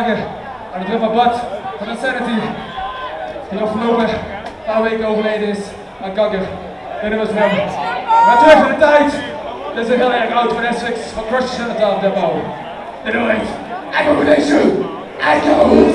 dagen aan het rubberbad van Insanity, die afgelopen paar weken overleden is aan kanker. Dit was hem. Maar terug in de tijd. Dit is een heel erg oud van Essex, van Crush Cenotaph Depot. Dit heet Echo Nation Echoes!